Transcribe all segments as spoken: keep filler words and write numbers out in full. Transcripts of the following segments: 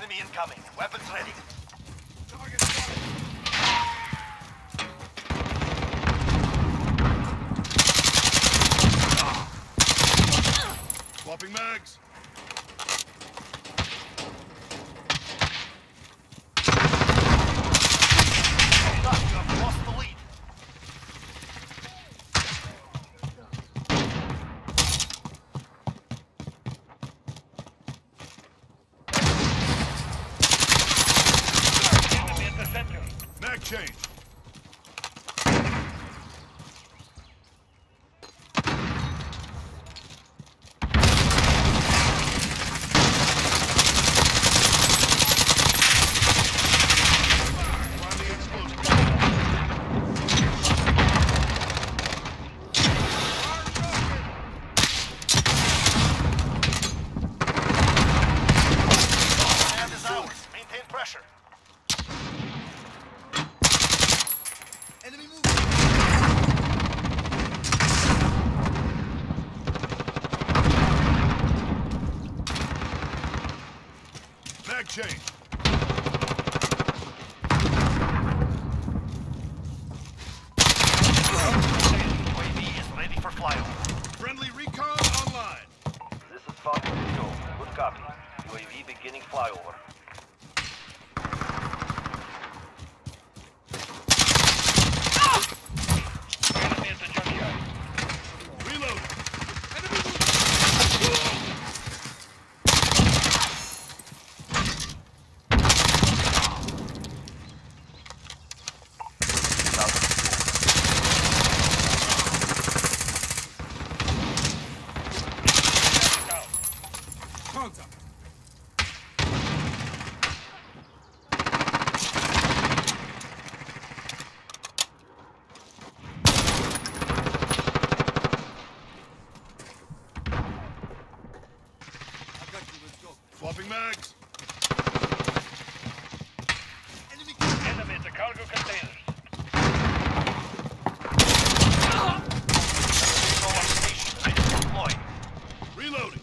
Enemy incoming. Weapons ready. Swapping mags. Stop, you have lost the lead. Enemy at the center. Mag change. Command is ours. Maintain pressure. Enemy movement! Mag change. U A V is ready for flyover. Friendly recon online. This is Falcon Control. Good copy. U A V beginning flyover. Enemy at the junkyard. Reload. Enemy movement! Contact! I got you, let's go. Swapping mags. Enemy Enemy at the cargo containers. Solar station ready to deploy. Reloading.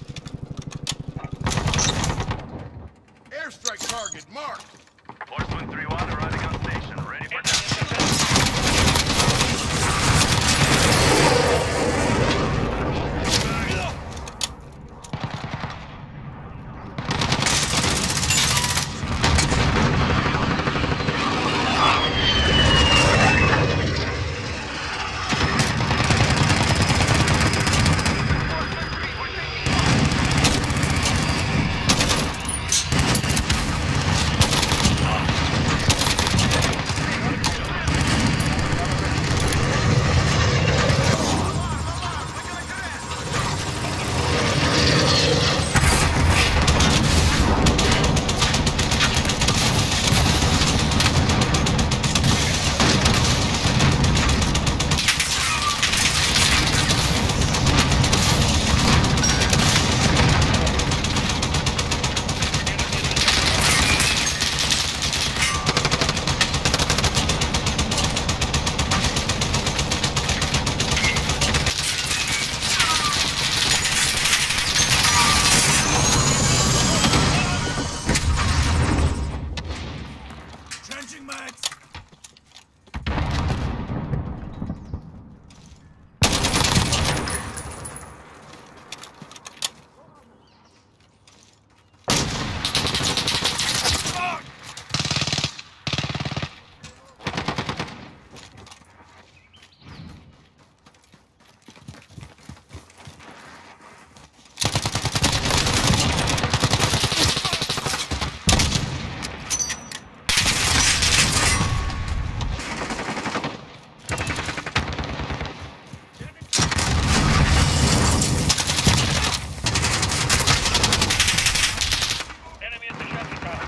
Airstrike target marked. Force one three one arriving on station. Ready for Trenching mags! Enemy at the shelter tower.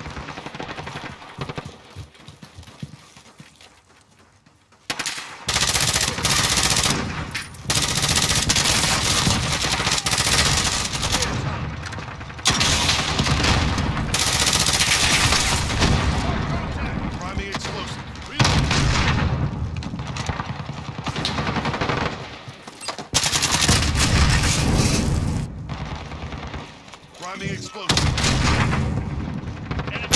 Priming explosive. Reload. Priming explosive. Enemy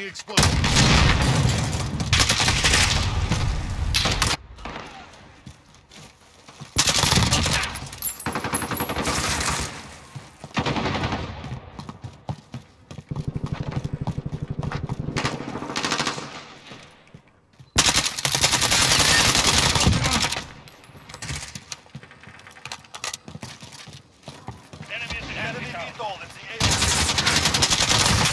explosive. Enemy vehicle in the A O.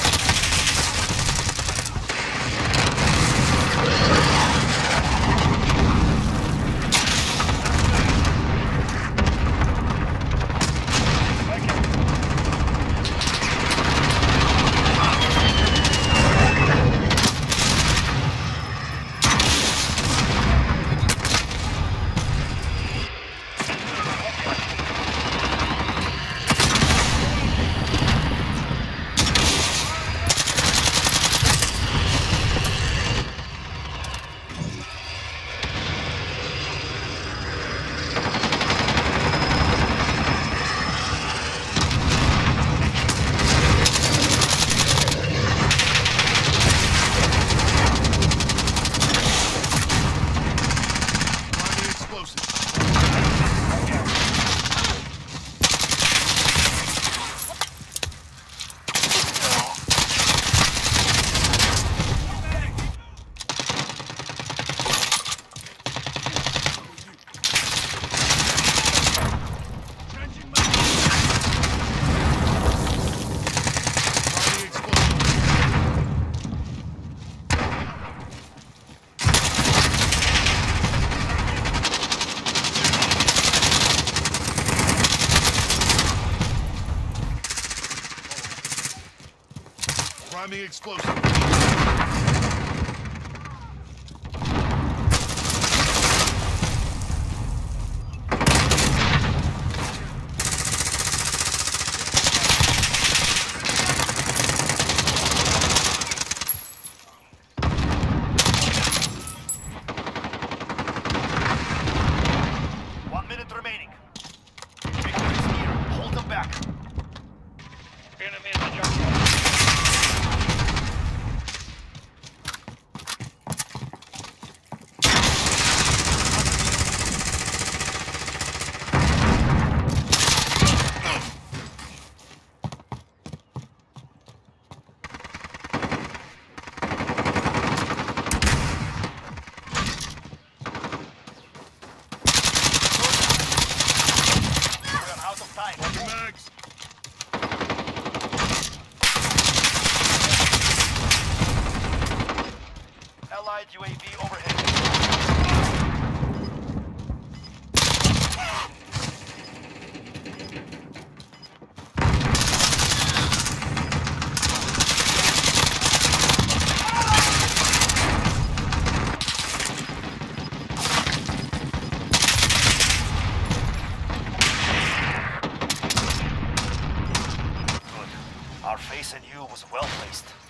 Priming explosive. One minute remaining. Victor is here. Hold them back. Enemy in the jungle. Out of time. Fucking mags. Allied U A V overhead. Good. Our face in you was well placed.